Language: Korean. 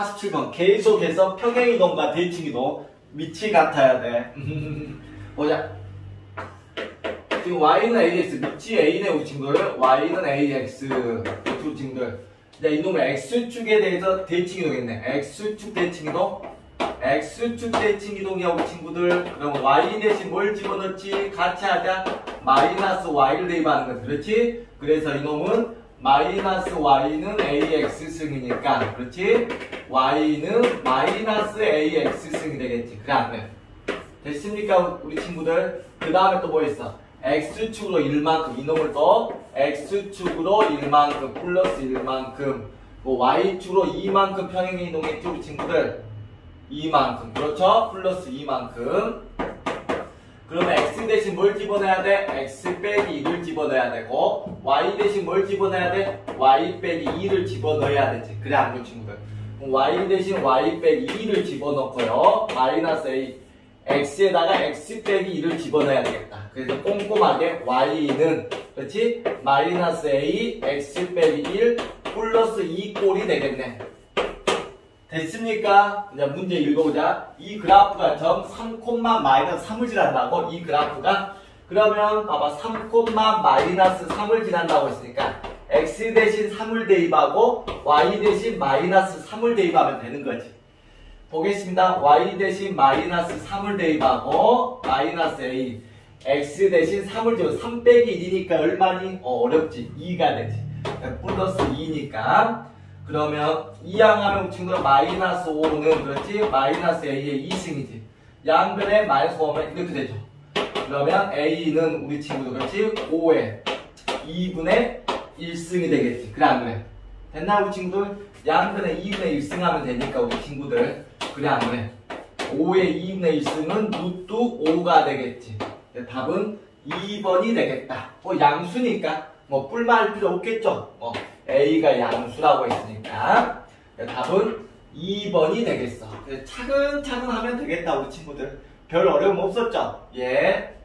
47번 계속해서 평행이동과 대칭이동 밑이 같아야 돼. 보자. 지금 y는 ax, 밑이 a네 우리 친구들. y는 ax 두 친구들. 이제 이놈의 x축에 대해서 대칭이동했네. x축 대칭이동. x축 대칭이동이야 우리 친구들. 그럼 y 대신 뭘 집어넣지? 같이 하자. 마이너스 y를 대입하는 거지. 그렇지? 그래서 이놈은 마이너스 y는 ax 승이니까, 그렇지? y는 마이너스 ax 승이 되겠지. 그 다음에 됐습니까 우리 친구들? 그 다음에 또 뭐 있어? x축으로 1만큼, 이놈을 또 x축으로 1만큼 플러스 1만큼, 뭐 y축으로 2만큼 평행이 이동했죠 우리 친구들? 2만큼, 그렇죠? 플러스 2만큼. 그러면 x 대신 뭘 집어넣어야 돼? x 빼기 2를 집어넣어야 되고, y 대신 뭘 집어넣어야 돼? y 빼기 2를 집어넣어야 되지. 그래 안 그래 친구들? 그럼 y 대신 y 빼기 2를 집어넣고요. 마이너스 a, x에다가 x 빼기 2를 집어넣어야 되겠다. 그래서 꼼꼼하게 y는, 그렇지? 마이너스 a, x 빼기 1 플러스 2 꼴이 되겠네. 됐습니까? 이제 문제 읽어보자. 이 그래프가 점 3,-3을 지난다고? 이 그래프가? 그러면 봐봐. 3,-3을 지난다고 했으니까 x 대신 3을 대입하고 y 대신 마이너스 3을 대입하면 되는 거지. 보겠습니다. y 대신 마이너스 3을 대입하고 마이너스 a, x 대신 3을 대입하고 3 빼기 1이니까 얼마니? 어렵지. 2가 되지. 플러스 2니까. 그러면 2항하면 친구들 마이너스 5는 그렇지? 마이너스 a의 2승이지. 양변에 마이너스 5면 이렇게 되죠. 그러면 a는 우리 친구들 그렇지? 5의 2분의 1승이 되겠지. 그래 안 그래? 됐나 우리 친구들? 양변에 2분의 1승 하면 되니까 우리 친구들. 그래 안 그래? 5의 2분의 1승은 루트 5가 되겠지. 답은 2번이 되겠다. 양수니까 뭐 뿔만 할 필요 없겠죠. a가 양수라고 했으니까 답은 2번이 되겠어. 차근차근 하면 되겠다 우리 친구들. 별 어려움 없었죠? 예.